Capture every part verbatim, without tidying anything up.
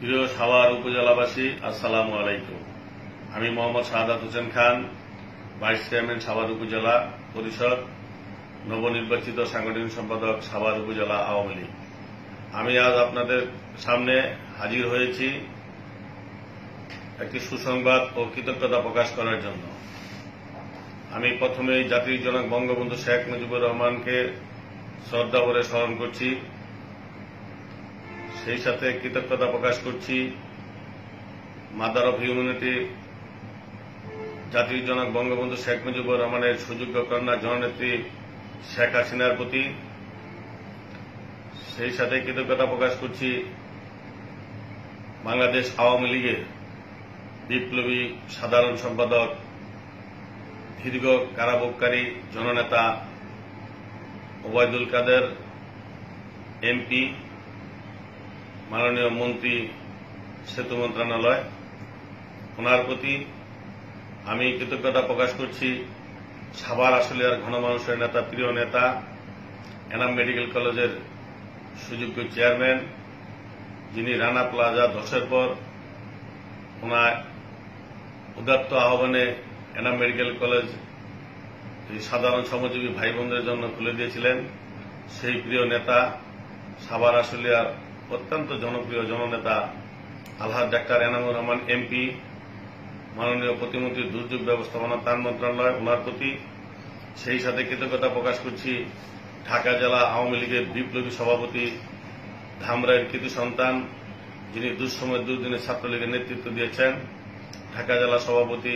প্রিয় সাভার উপজেলাবাসী, আসসালামু আলাইকুম। আমি মোহাম্মদ শাহাদাত হোসেন খান, ভাইস চেয়ারম্যান সাভার উপজেলা পরিষদ, নবনির্বাচিত সাংগঠনিক সম্পাদক সাভার উপজেলা আওয়ামী লীগ। আমি আজ আপনাদের সামনে হাজির হয়েছি একটি সুসংবাদ ও কৃতজ্ঞতা প্রকাশ করার জন্য। আমি প্রথমেই জাতির জনক বঙ্গবন্ধু শেখ মুজিবুর রহমানকে শ্রদ্ধা ভরে স্মরণ করছি। সেই সাথে কৃতজ্ঞতা প্রকাশ করছি মাদার অফ হিউম্যানিটি জাতির জনক বঙ্গবন্ধু শেখ মুজিবুর রহমানের সুযোগ্য কন্যা জননেত্রী শেখ হাসিনার প্রতি। সেই সাথে কৃতজ্ঞতা প্রকাশ করছি বাংলাদেশ আওয়ামী লীগের বিপ্লবী সাধারণ সম্পাদক, দীর্ঘ কারাভোগকারী জননেতা ওবায়দুল কাদের এমপি, মাননীয় মন্ত্রী সেতু মন্ত্রণালয়, ওনার প্রতি আমি কৃতজ্ঞতা প্রকাশ করছি। সাভার আশুলিয়ার ঘনমানুষের নেতা, প্রিয় নেতা, এনাম মেডিকেল কলেজের সুযোগ্য চেয়ারম্যান, যিনি রানা প্লাজা ধসের পর ওনার উদাত্ত আহ্বানে এনাম মেডিকেল কলেজ সাধারণ শ্রমজীবী ভাই বোনদের জন্য খুলে দিয়েছিলেন। সেই প্রিয় নেতা, সাভার আশুলিয়ার অত্যন্ত জনপ্রিয় জননেতা আলহাজ ডাক্তার এনামুর রহমান এমপি, মাননীয় প্রতিমন্ত্রী দুর্যোগ ব্যবস্থাপনা ত্রাণ মন্ত্রণালয়, ওনার প্রতি। সেই সাথে কৃতজ্ঞতা প্রকাশ করছি ঢাকা জেলা আওয়ামী লীগের বিপ্লবী সভাপতি, ধামরাইয়ের কৃতি সন্তান, যিনি দুঃসময় দুর্দিনে ছাত্রলীগের নেতৃত্ব দিয়েছেন, ঢাকা জেলা সভাপতি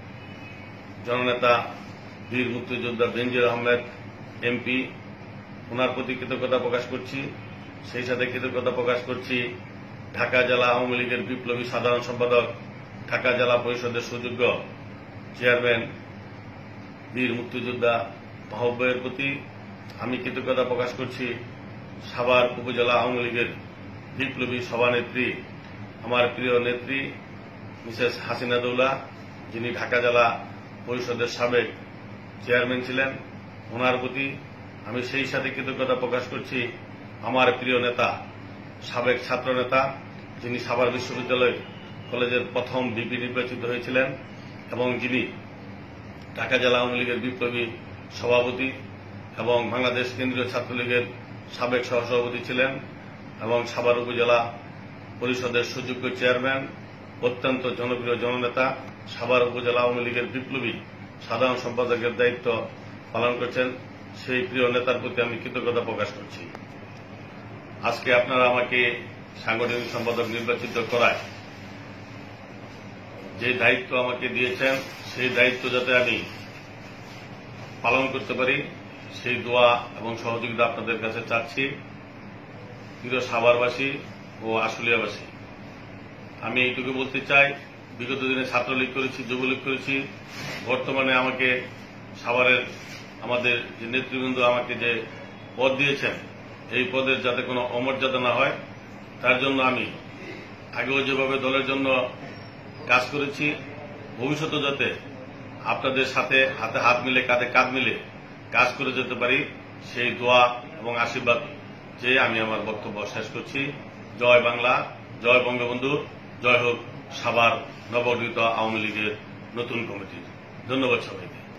জননেতা বীর মুক্তিযোদ্ধা বেনজির আহমেদ এমপি, ওনার প্রতি কৃতজ্ঞতা প্রকাশ করছি। সেই সাথে কৃতজ্ঞতা প্রকাশ করছি ঢাকা জেলা আওয়ামী লীগের বিপ্লবী সাধারণ সম্পাদক, ঢাকা জেলা পরিষদের সুযোগ্য চেয়ারম্যান বীর মুক্তিযোদ্ধা মাহবুবের প্রতি। আমি কৃতজ্ঞতা প্রকাশ করছি সাভার উপজেলা আওয়ামী লীগের বিপ্লবী সভানেত্রী, আমার প্রিয় নেত্রী মিসেস হাসিনা দৌলা, যিনি ঢাকা জেলা পরিষদের সাবেক চেয়ারম্যান ছিলেন, ওনার প্রতি। আমি সেই সাথে কৃতজ্ঞতা প্রকাশ করছি আমার প্রিয় নেতা, সাবেক ছাত্র নেতা, যিনি সাভার বিশ্ববিদ্যালয় কলেজের প্রথম ভিপি নির্বাচিত হয়েছিলেন এবং যিনি ঢাকা জেলা আওয়ামী লীগের বিপ্লবী সভাপতি এবং বাংলাদেশ কেন্দ্রীয় ছাত্রলীগের সাবেক সহসভাপতি ছিলেন এবং সাভার উপজেলা পরিষদের সুযোগ্য চেয়ারম্যান, অত্যন্ত জনপ্রিয় জননেতা, সাভার উপজেলা আওয়ামী লীগের বিপ্লবী সাধারণ সম্পাদকের দায়িত্ব পালন করছেন। সেই প্রিয় নেতার প্রতি আমি কৃতজ্ঞতা প্রকাশ করছি। আজকে আপনারা আমাকে সাংগঠনিক সম্পাদক নির্বাচিত করায় যে দায়িত্ব আমাকে দিয়েছেন, সেই দায়িত্ব যাতে আমি পালন করতে পারি, সেই দোয়া এবং সহযোগিতা আপনাদের কাছে চাচ্ছি। প্রিয় সাভারবাসী ও আশুলিয়াবাসী, আমি এইটুকু বলতে চাই, বিগত দিনে ছাত্রলীগ করেছি, যুবলীগ করেছি, বর্তমানে আমাকে সাভারের আমাদের যে নেতৃবৃন্দ আমাকে যে পদ দিয়েছেন, এই পদের যাতে কোনো অমর্যাদা না হয়, তার জন্য আমি আগেও যেভাবে দলের জন্য কাজ করেছি, ভবিষ্যতে যাতে আপনাদের সাথে হাতে হাত মিলে, কাঁধে কাঁধ মিলে কাজ করে যেতে পারি, সেই দোয়া এবং আশীর্বাদ চেয়ে আমি আমার বক্তব্য শেষ করছি। জয় বাংলা, জয় বঙ্গবন্ধু, জয় হোক সাভার নবগঠিত আওয়ামী লীগের নতুন কমিটি। ধন্যবাদ সবাইকে।